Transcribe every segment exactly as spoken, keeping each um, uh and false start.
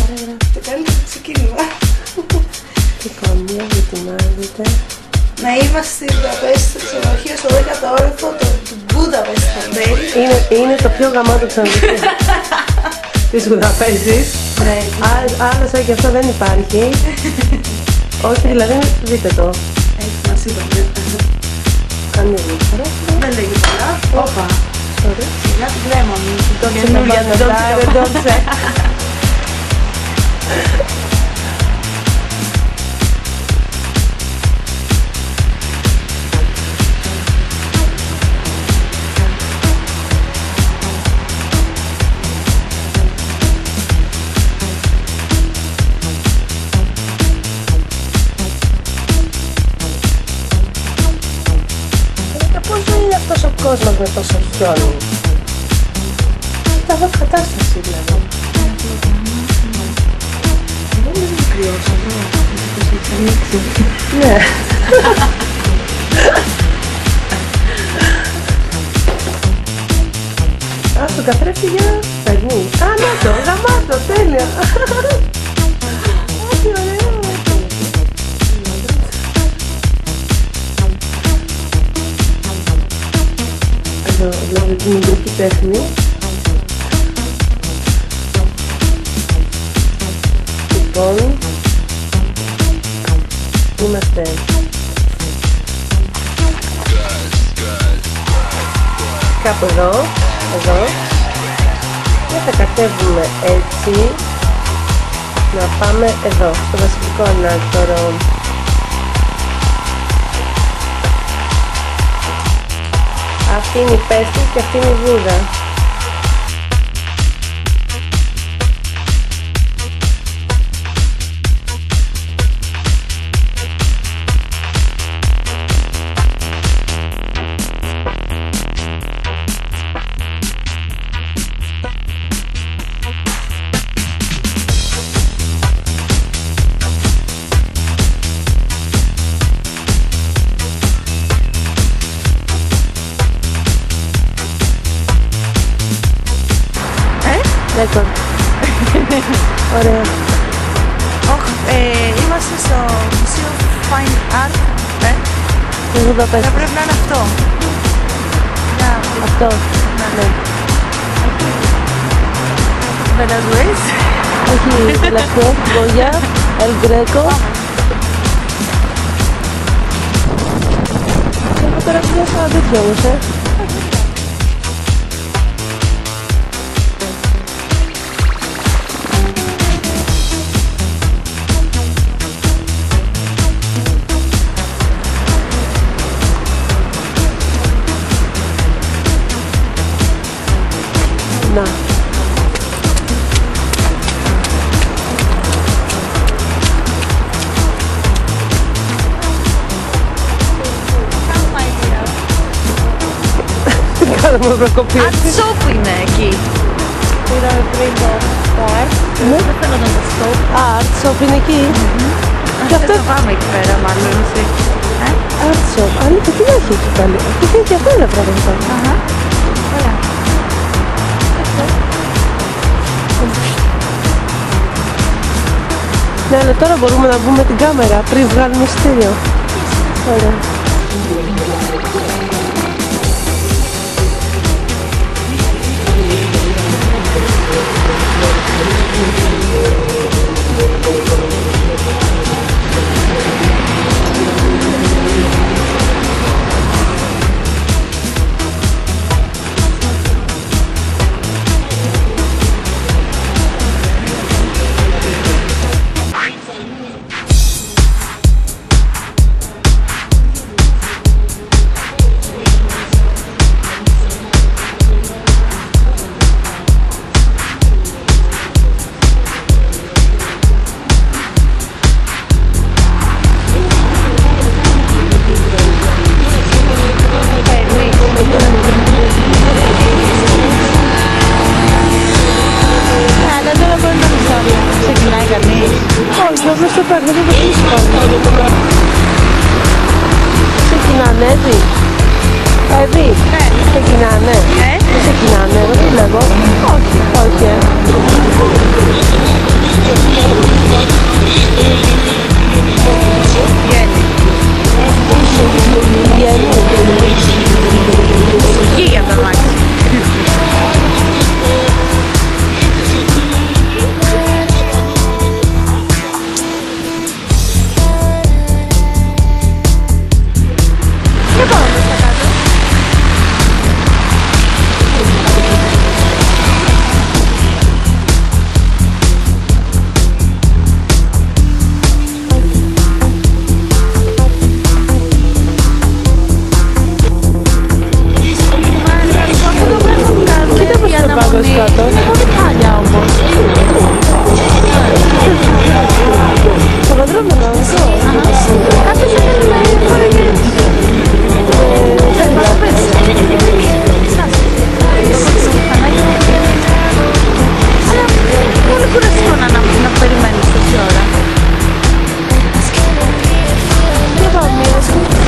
Το καλύτερο ξεκίνημα. Τι κομμία ετοιμάζεται. Να είμαστε στη Βουδαπέστη, στο ξενοδοχείο, στο δέκατο όροφο του Budapest Hotel. Είναι, είναι το πιο γαμάτο ξενοδοχείο της Βουδαπέστης. Ναι. Άλλο σαν και αυτό δεν υπάρχει. Όχι, δηλαδή δείτε το. Έτσι μας είπαμε. Κάνει γλύφαρα. Δεν λέγει πολλά. Όπα. Sorry. Σιγά την κρέμα μου. Το καινούργια του Dolce. Πόσο είναι αυτός ο κόσμος με τόσο χιόνι. Κοίτα εδώ κατάσταση δηλαδή. Δεν είναι κρυός εδώ. Ναι. Α, στον καθρέφτη για περνεί. Α, να το, γαμάτο, τέλεια. Α, τι ωραίο. Εδώ βλέπετε την υγρική τέχνη. Λοιπόν, είμαστε κάπου εδώ, εδώ και θα κατέβουμε έτσι να πάμε εδώ, στο βασιλικό ανάκτορο. Αυτή είναι η Πέστη και αυτή είναι η Βούδα. Ρέκορντ. Ωραία. Όχι, είμαστε στο Μουσείο Fine Art. Ε, Τι Βουδαπέστη. θα πρέπει να είναι αυτό. Να, Αυτό. Ναι. Βελαζουές. Έχει Λακό, Γκόγια, Ελ Γκρέκο. Έχω τώρα πιάσει ένα τέτοιο όμως, ε. Να. Κάνουμε προκοπή. Ατσόπ είναι εκεί. Πήραμε πριν το art. Δεν θέλω να το στόπ. Art shop είναι εκεί. Και αυτό θα πάμε εκεί πέρα μάλλον εσύ. Art shop. Αλήθεια, τι έχει εκεί πάλι. Αυτή έχει και αυτά είναι πράγματα. Αχα. Ωραία. Ναι, αλλά τώρα μπορούμε να μπούμε την κάμερα πριν βγάλουμε εισιτήριο. Ωραία. Όμως το παίρνω, δεν το δύσκολο. Ξεκινάνε έτσι. Παιδί, ξεκινάνε. Δεν ξεκινάνε, δεν το βλέπω. Όχι, όχι. κουραστικό να, να, να περιμένεις τόση ώρα. Για πάω μία.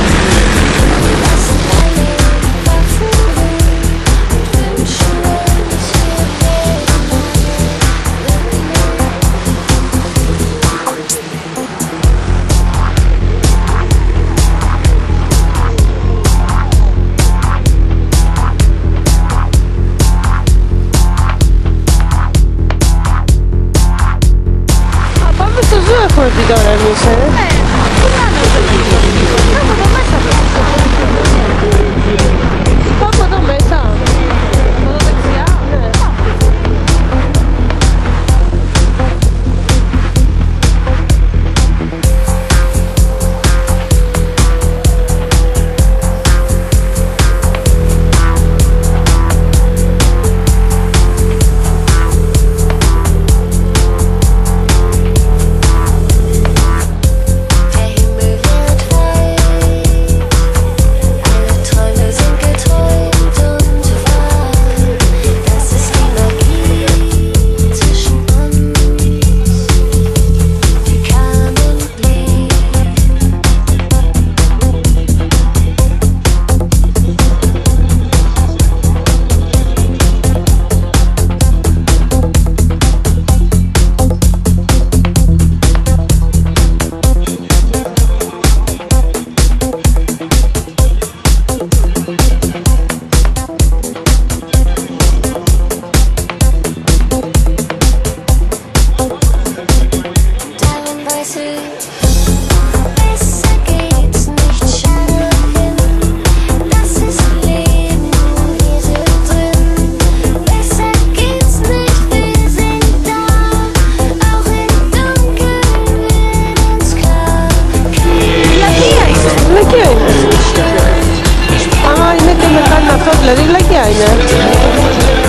Στο ζώο έχουμε πει τώρα εμείς, ε. Ναι, πού να είναι αυτό το ζώο. Κάπου εδώ μέσα. Πάμε εδώ μέσα. Εδώ δεξιά. Ναι. Άμα είναι και με κάνει αυτό, δηλαδή βλακιά είναι.